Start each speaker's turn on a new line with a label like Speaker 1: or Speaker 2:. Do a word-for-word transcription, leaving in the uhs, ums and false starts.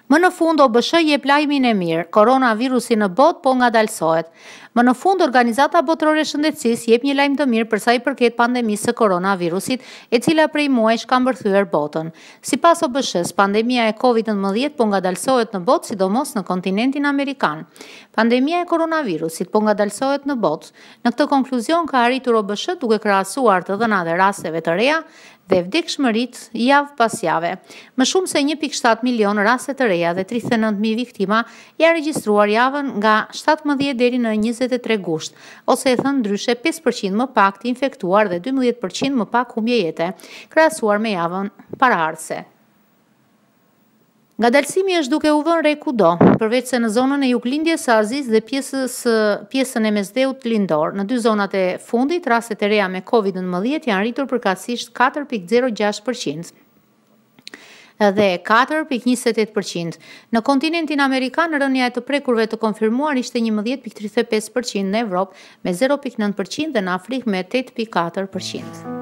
Speaker 1: Më në fund, O B S H jep lajmin e mirë, koronavirusi në botë po ngadalësohet. Më në fund, Organizata Botërore e Shëndetësisë jep një lajm të mirë për sa i përket pandemisë së koronavirusit, e cila prej muajsh ka mbërthyer botën. Sipas O B S H-s, pandemia e kovid nëntëmbëdhjetë po ngadalësohet në botë, sidomos në kontinentin amerikan. Pandemia e koronavirusit po ngadalësohet në botë. Në këtë konkluzion ka arritur O B S H duke krahasuar të dhënat e rasteve të reja dhe vdekshmëritë javë pas jave. Më shumë se një pikë shtatë milion raste të reja dhe tridhjetë e nëntë mijë viktima janë regjistruar javën nga shtatëmbëdhjetë deri në njëzet e tre gusht, ose e thënë ndryshe pesë përqind më pak të infektuar dhe dymbëdhjetë përqind më pak humbje jete, krahasuar me javën paraardhëse. Ngadalësimi është duke u vënë re kudo, përveç se në zonën e juglindjes së Azisë dhe pjesës, pjesën e mesdheut lindor. Në dy zonat e fundit, rastet e reja me kovid nëntëmbëdhjetë janë rritur përkatësisht katër pikë zero gjashtë përqind dhe katër pikë njëzet e tetë përqind. Në kontinentin amerikan, rënja e të prekurve të konfirmuar ishte njëmbëdhjetë pikë tridhjetë e pesë përqind në Evropë me zero pikë nëntë përqind dhe në Afrikë me tetë pikë katër përqind.